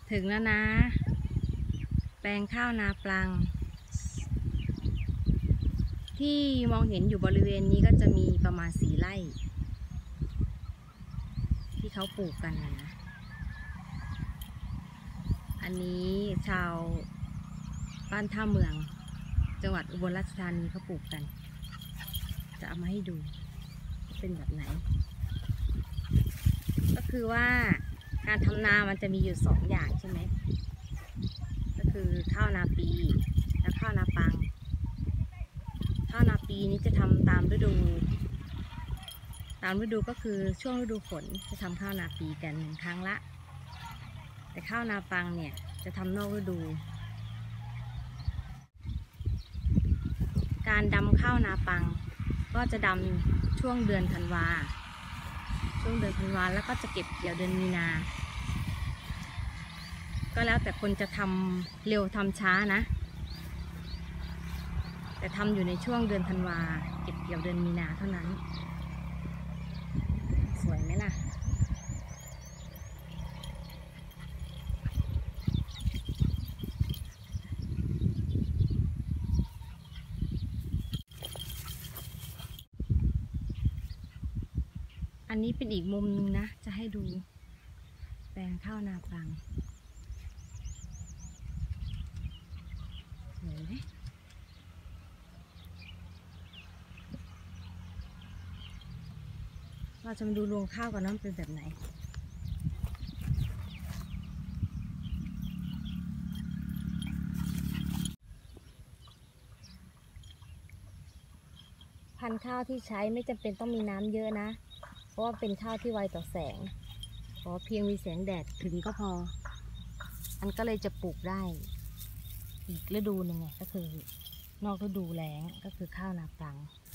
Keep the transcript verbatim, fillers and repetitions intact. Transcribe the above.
ถึงแล้วนะแปลงข้าวนาปลังที่มองเห็นอยู่บริเวณนี้ก็จะมีประมาณสี่ไร่ที่เขาปลูกกันนะนะอันนี้ชาวบ้านท่าเมืองจังหวัดอุบลราชธานีเขาปลูกกันจะเอามาให้ดูเป็นแบบไหนก็คือว่าการทำนามันจะมีอยู่สองอย่างใช่ไหมก็คือข้าวนาปีและข้าวนาปังข้าวนาปีนี้จะทำตามฤดูตามฤดูก็คือช่วงฤดูฝนจะทำข้าวนาปีกันหนึ่งครั้งละแต่ข้าวนาปังเนี่ยจะทำนอกฤดูการดำข้าวนาปังก็จะดำช่วงเดือนธันวาช่วงเดือนธันวาแล้วก็จะเก็บเกี่ยวเดือนมีนาก็แล้วแต่คนจะทำเร็วทำช้านะแต่ทำอยู่ในช่วงเดือนธันวาเก็บเกี่ยวเดือนมีนาเท่านั้นสวยไหมล่ะอันนี้เป็นอีกมุมนึงนะจะให้ดูแปลงข้าวนาปลังสวยไหมเราจะมาดูรวงข้าวกันว่ามันเป็นแบบไหนพันธุ์ข้าวที่ใช้ไม่จำเป็นต้องมีน้ำเยอะนะเพราะว่าเป็นข้าวที่ไวต่อแสงขอเพียงมีแสงแดดถึงก็พอมันก็เลยจะปลูกได้อีกฤดูหนึ่งไงก็คือนอกฤดูแล้งก็คือข้าวนาปลัง